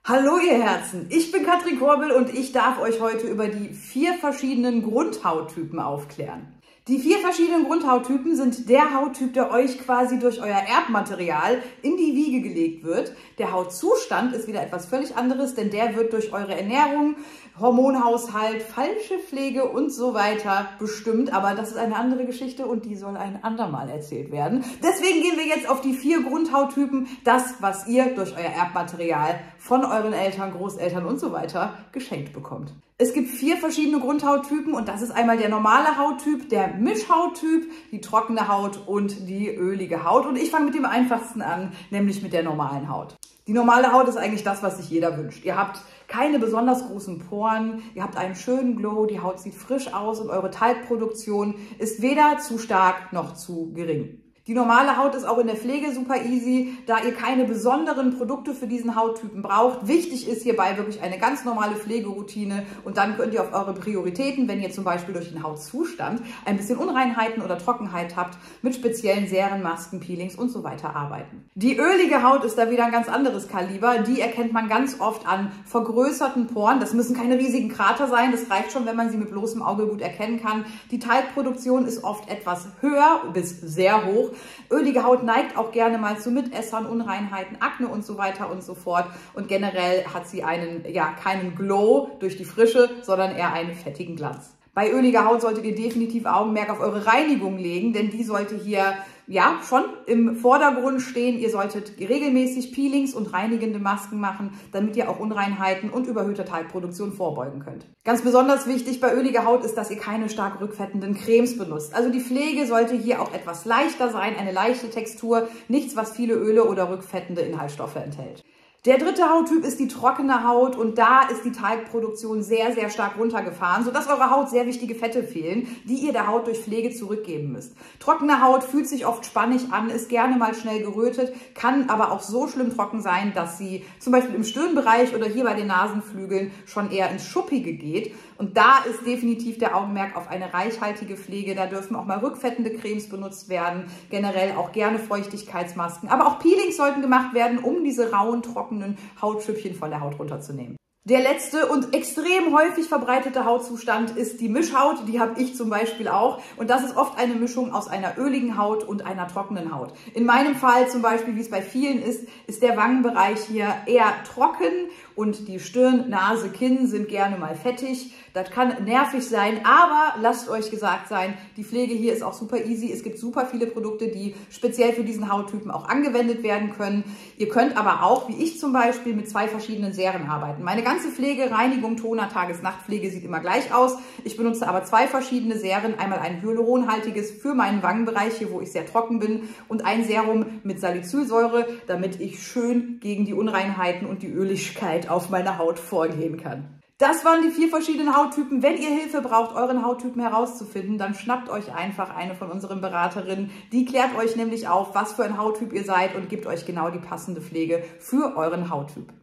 Hallo ihr Herzen, ich bin Katrin Korbel und ich darf euch heute über die 4 verschiedenen Grundhauttypen aufklären. Die 4 verschiedenen Grundhauttypen sind der Hauttyp, der euch quasi durch euer Erbmaterial in die Wiege gelegt wird. Der Hautzustand ist wieder etwas völlig anderes, denn der wird durch eure Ernährung, Hormonhaushalt, falsche Pflege und so weiter bestimmt. Aber das ist eine andere Geschichte und die soll ein andermal erzählt werden. Deswegen gehen wir jetzt auf die 4 Grundhauttypen, das, was ihr durch euer Erbmaterial von euren Eltern, Großeltern und so weiter geschenkt bekommt. Es gibt 4 verschiedene Grundhauttypen und das ist einmal der normale Hauttyp, der Mischhauttyp, die trockene Haut und die ölige Haut. Und ich fange mit dem einfachsten an, nämlich mit der normalen Haut. Die normale Haut ist eigentlich das, was sich jeder wünscht. Ihr habt keine besonders großen Poren, ihr habt einen schönen Glow, die Haut sieht frisch aus und eure Talgproduktion ist weder zu stark noch zu gering. Die normale Haut ist auch in der Pflege super easy, da ihr keine besonderen Produkte für diesen Hauttypen braucht. Wichtig ist hierbei wirklich eine ganz normale Pflegeroutine und dann könnt ihr auf eure Prioritäten, wenn ihr zum Beispiel durch den Hautzustand ein bisschen Unreinheiten oder Trockenheit habt, mit speziellen Seren, Masken, Peelings und so weiter arbeiten. Die ölige Haut ist da wieder ein ganz anderes Kaliber. Die erkennt man ganz oft an vergrößerten Poren. Das müssen keine riesigen Krater sein, das reicht schon, wenn man sie mit bloßem Auge gut erkennen kann. Die Talgproduktion ist oft etwas höher bis sehr hoch. Ölige Haut neigt auch gerne mal zu Mitessern, Unreinheiten, Akne und so weiter und so fort. Und generell hat sie keinen Glow durch die Frische, sondern eher einen fettigen Glanz. Bei öliger Haut solltet ihr definitiv Augenmerk auf eure Reinigung legen, denn die sollte hier schon im Vordergrund stehen. Ihr solltet regelmäßig Peelings und reinigende Masken machen, damit ihr auch Unreinheiten und überhöhter Talgproduktion vorbeugen könnt. Ganz besonders wichtig bei öliger Haut ist, dass ihr keine stark rückfettenden Cremes benutzt. Also die Pflege sollte hier auch etwas leichter sein, eine leichte Textur, nichts, was viele Öle oder rückfettende Inhaltsstoffe enthält. Der dritte Hauttyp ist die trockene Haut und da ist die Talgproduktion sehr, sehr stark runtergefahren, sodass eurer Haut sehr wichtige Fette fehlen, die ihr der Haut durch Pflege zurückgeben müsst. Trockene Haut fühlt sich oft spannig an, ist gerne mal schnell gerötet, kann aber auch so schlimm trocken sein, dass sie zum Beispiel im Stirnbereich oder hier bei den Nasenflügeln schon eher ins Schuppige geht. Und da ist definitiv der Augenmerk auf eine reichhaltige Pflege. Da dürfen auch mal rückfettende Cremes benutzt werden, generell auch gerne Feuchtigkeitsmasken. Aber auch Peelings sollten gemacht werden, um diese rauen, trockenen Hautschüppchen von der Haut runterzunehmen. Der letzte und extrem häufig verbreitete Hautzustand ist die Mischhaut. Die habe ich zum Beispiel auch. Und das ist oft eine Mischung aus einer öligen Haut und einer trockenen Haut. In meinem Fall zum Beispiel, wie es bei vielen ist, ist der Wangenbereich hier eher trocken und die Stirn, Nase, Kinn sind gerne mal fettig. Das kann nervig sein, aber lasst euch gesagt sein, die Pflege hier ist auch super easy. Es gibt super viele Produkte, die speziell für diesen Hauttypen auch angewendet werden können. Ihr könnt aber auch, wie ich zum Beispiel, mit 2 verschiedenen Seren arbeiten. Meine ganze Pflege, Reinigung, Toner, Tages-Nacht-Pflege sieht immer gleich aus. Ich benutze aber 2 verschiedene Seren. Einmal ein hyaluronhaltiges für meinen Wangenbereich, hier wo ich sehr trocken bin, und ein Serum mit Salicylsäure, damit ich schön gegen die Unreinheiten und die Öligkeit auf meiner Haut vorgehen kann. Das waren die 4 verschiedenen Hauttypen. Wenn ihr Hilfe braucht, euren Hauttypen herauszufinden, dann schnappt euch einfach eine von unseren Beraterinnen. Die klärt euch nämlich auf, was für ein Hauttyp ihr seid und gibt euch genau die passende Pflege für euren Hauttyp.